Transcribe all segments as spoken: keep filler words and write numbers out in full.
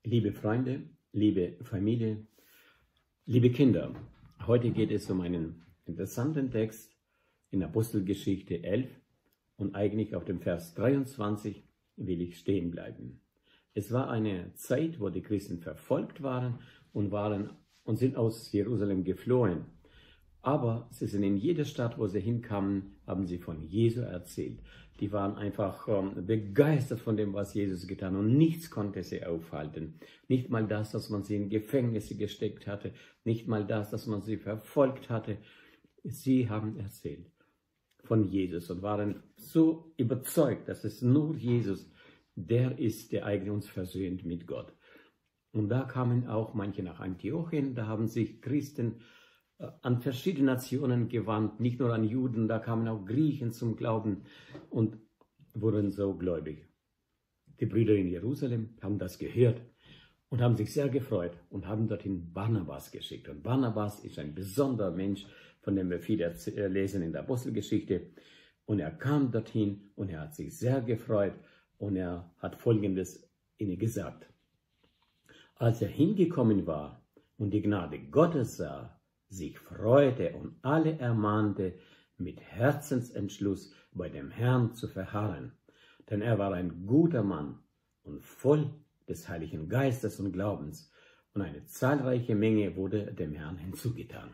Liebe Freunde, liebe Familie, liebe Kinder, heute geht es um einen interessanten Text in Apostelgeschichte elf und eigentlich auf dem Vers dreiundzwanzig will ich stehen bleiben. Es war eine Zeit, wo die Christen verfolgt waren und, waren und sind aus Jerusalem geflohen. Aber sie sind in jeder Stadt, wo sie hinkamen, haben sie von Jesu erzählt. Die waren einfach ähm, begeistert von dem, was Jesus getan hat. Und nichts konnte sie aufhalten. Nicht mal das, dass man sie in Gefängnisse gesteckt hatte. Nicht mal das, dass man sie verfolgt hatte. Sie haben erzählt von Jesus und waren so überzeugt, dass es nur Jesus, der ist, der eigentlich uns versöhnt mit Gott. Und da kamen auch manche nach Antiochien. Da haben sich Christen an verschiedene Nationen gewandt, nicht nur an Juden, da kamen auch Griechen zum Glauben und wurden so gläubig. Die Brüder in Jerusalem haben das gehört und haben sich sehr gefreut und haben dorthin Barnabas geschickt. Und Barnabas ist ein besonderer Mensch, von dem wir viel lesen in der Apostelgeschichte. Und er kam dorthin und er hat sich sehr gefreut und er hat Folgendes ihnen gesagt. Als er hingekommen war und die Gnade Gottes sah, sich freute und alle ermahnte, mit Herzensentschluss bei dem Herrn zu verharren. Denn er war ein guter Mann und voll des Heiligen Geistes und Glaubens, und eine zahlreiche Menge wurde dem Herrn hinzugetan.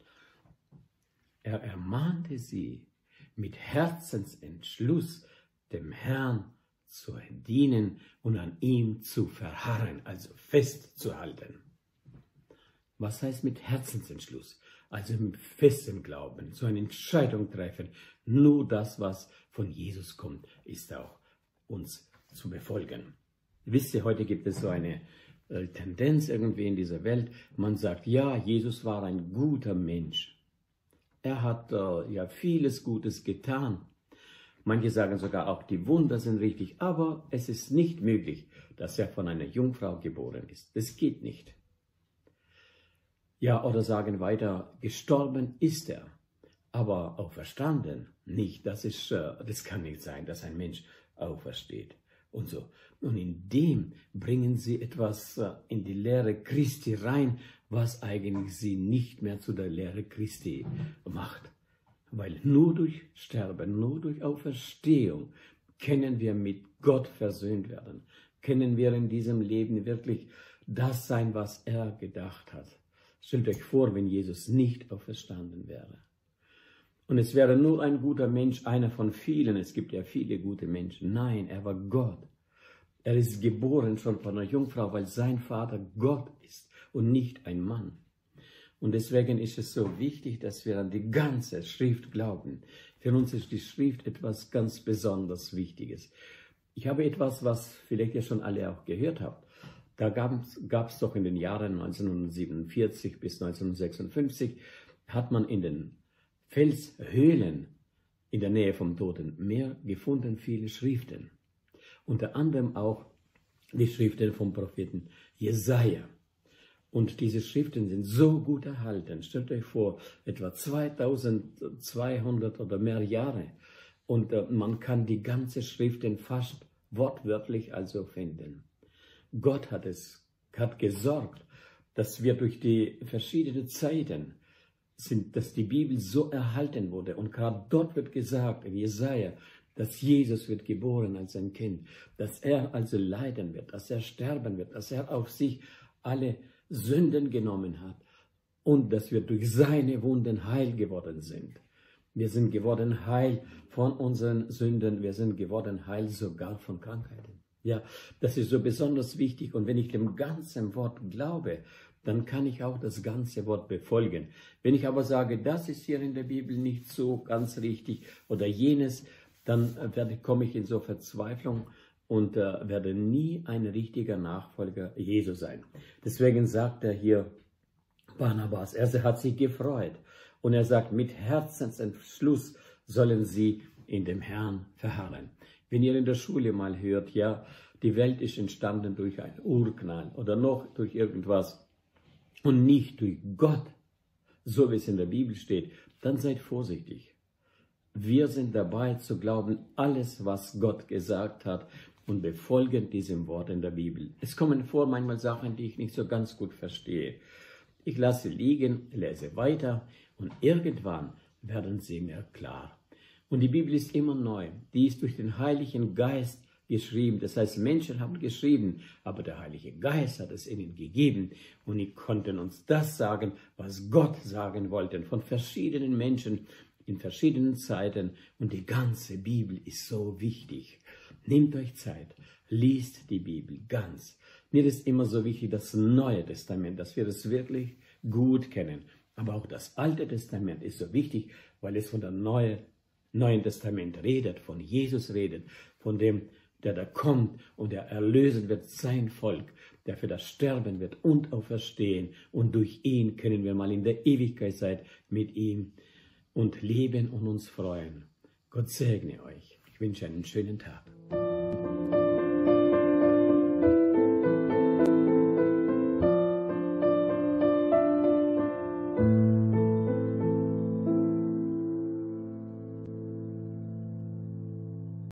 Er ermahnte sie, mit Herzensentschluss dem Herrn zu dienen und an ihm zu verharren, also festzuhalten. Was heißt mit Herzensentschluss? Also mit festem Glauben, so eine Entscheidung treffen. Nur das, was von Jesus kommt, ist auch uns zu befolgen. Wisst ihr, heute gibt es so eine äh, Tendenz irgendwie in dieser Welt. Man sagt, ja, Jesus war ein guter Mensch. Er hat äh, ja vieles Gutes getan. Manche sagen sogar auch, die Wunder sind richtig. Aber es ist nicht möglich, dass er von einer Jungfrau geboren ist. Das geht nicht. Ja, oder sagen weiter, gestorben ist er, aber auferstanden nicht. Das ist, das kann nicht sein, dass ein Mensch aufersteht und so. Und in dem bringen sie etwas in die Lehre Christi rein, was eigentlich sie nicht mehr zu der Lehre Christi macht. Weil nur durch Sterben, nur durch Auferstehung können wir mit Gott versöhnt werden. Können wir in diesem Leben wirklich das sein, was er gedacht hat. Stellt euch vor, wenn Jesus nicht auferstanden wäre. Und es wäre nur ein guter Mensch, einer von vielen. Es gibt ja viele gute Menschen. Nein, er war Gott. Er ist geboren schon von einer Jungfrau, weil sein Vater Gott ist und nicht ein Mann. Und deswegen ist es so wichtig, dass wir an die ganze Schrift glauben. Für uns ist die Schrift etwas ganz besonders Wichtiges. Ich habe etwas, was vielleicht ihr schon alle auch gehört habt. Da gab es doch in den Jahren neunzehnhundertsiebenundvierzig bis neunzehnhundertsechsundfünfzig, hat man in den Felshöhlen in der Nähe vom Toten Meer gefunden viele Schriften. Unter anderem auch die Schriften vom Propheten Jesaja. Und diese Schriften sind so gut erhalten. Stellt euch vor, etwa zweitausendzweihundert oder mehr Jahre. Und äh, man kann die ganze Schriften fast wortwörtlich also finden. Gott hat es, hat gesorgt, dass wir durch die verschiedenen Zeiten sind, dass die Bibel so erhalten wurde. Und gerade dort wird gesagt, in Jesaja, dass Jesus wird geboren als ein Kind, dass er also leiden wird, dass er sterben wird, dass er auf sich alle Sünden genommen hat und dass wir durch seine Wunden heil geworden sind. Wir sind geworden heil von unseren Sünden, wir sind geworden heil sogar von Krankheiten. Ja, das ist so besonders wichtig, und wenn ich dem ganzen Wort glaube, dann kann ich auch das ganze Wort befolgen. Wenn ich aber sage, das ist hier in der Bibel nicht so ganz richtig oder jenes, dann werde, komme ich in so Verzweiflung und äh, werde nie ein richtiger Nachfolger Jesu sein. Deswegen sagt er hier, Barnabas, er hat sich gefreut und er sagt, mit Herzensentschluss sollen sie in dem Herrn verharren. Wenn ihr in der Schule mal hört, ja, die Welt ist entstanden durch einen Urknall oder noch durch irgendwas und nicht durch Gott, so wie es in der Bibel steht, dann seid vorsichtig. Wir sind dabei zu glauben, alles, was Gott gesagt hat, und befolgen diesem Wort in der Bibel. Es kommen vor manchmal Sachen, die ich nicht so ganz gut verstehe. Ich lasse liegen, lese weiter und irgendwann werden sie mir klar. Und die Bibel ist immer neu. Die ist durch den Heiligen Geist geschrieben. Das heißt, Menschen haben geschrieben, aber der Heilige Geist hat es ihnen gegeben. Und die konnten uns das sagen, was Gott sagen wollte, von verschiedenen Menschen in verschiedenen Zeiten. Und die ganze Bibel ist so wichtig. Nehmt euch Zeit, liest die Bibel ganz. Mir ist immer so wichtig, das Neue Testament, dass wir das wirklich gut kennen. Aber auch das Alte Testament ist so wichtig, weil es von der Neuen Neuen Testament redet, von Jesus redet, von dem, der da kommt und der erlösen wird, sein Volk, der für das sterben wird und auferstehen. Und durch ihn können wir mal in der Ewigkeit sein mit ihm und leben und uns freuen. Gott segne euch. Ich wünsche einen schönen Tag.